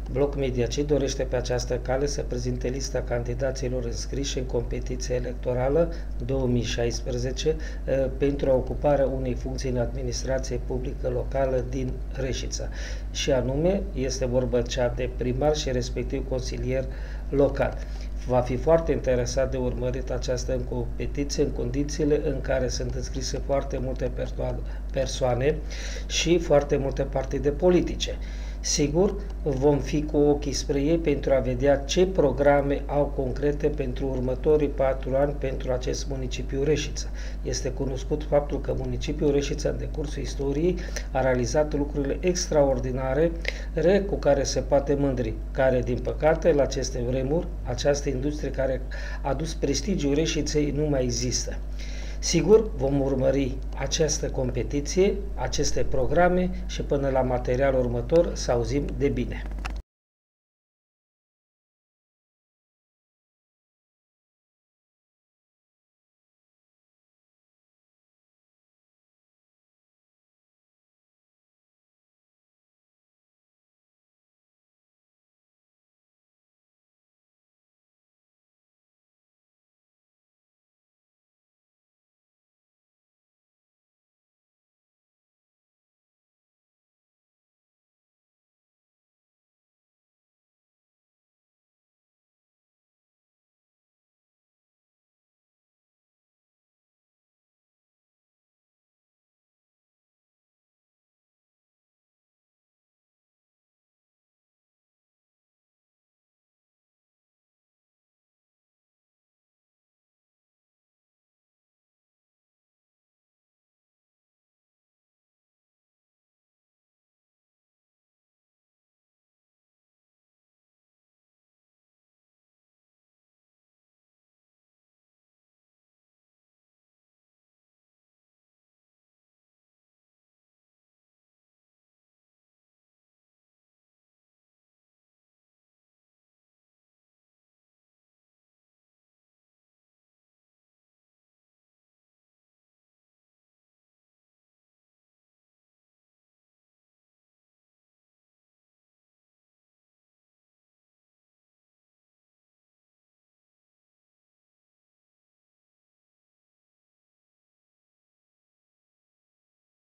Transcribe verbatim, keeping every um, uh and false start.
Bloc Mediacid dorește pe această cale să prezinte lista candidaților înscriși în competiția electorală două mii șaisprezece pentru ocuparea unei funcții în administrație publică locală din Reșița. Și anume, este vorba cea de primar și respectiv consilier local. Va fi foarte interesat de urmărit această competiție în condițiile în care sunt înscrise foarte multe persoane și foarte multe partide politice. Sigur, vom fi cu ochii spre ei pentru a vedea ce programe au concrete pentru următorii patru ani pentru acest municipiu Reșița. Este cunoscut faptul că municipiul Reșița, în decursul istoriei, a realizat lucrurile extraordinare cu care se poate mândri, care, din păcate, la aceste vremuri, această industrie care a dus prestigiul Reșiței nu mai există. Sigur, vom urmări această competiție, aceste programe și până la materialul următor să auzim de bine.